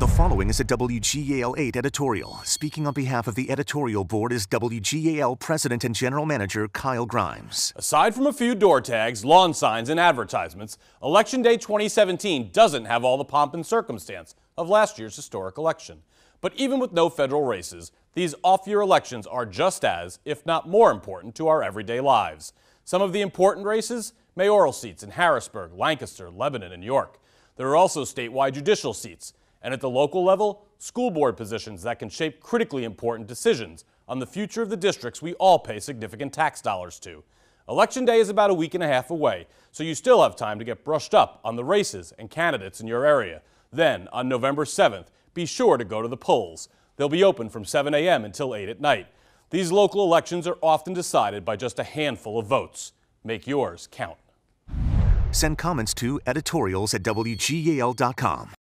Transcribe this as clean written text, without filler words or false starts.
The following is a WGAL 8 editorial. Speaking on behalf of the editorial board is WGAL President and General Manager Kyle Grimes. Aside from a few door tags, lawn signs, and advertisements, Election Day 2017 doesn't have all the pomp and circumstance of last year's historic election. But even with no federal races, these off-year elections are just as, if not more important to our everyday lives. Some of the important races? Mayoral seats in Harrisburg, Lancaster, Lebanon, and York. There are also statewide judicial seats, and at the local level, school board positions that can shape critically important decisions on the future of the districts we all pay significant tax dollars to. Election Day is about a week and a half away, so you still have time to get brushed up on the races and candidates in your area. Then, on November 7th, be sure to go to the polls. They'll be open from 7 a.m. until 8 at night. These local elections are often decided by just a handful of votes. Make yours count. Send comments to editorials@WGAL.com.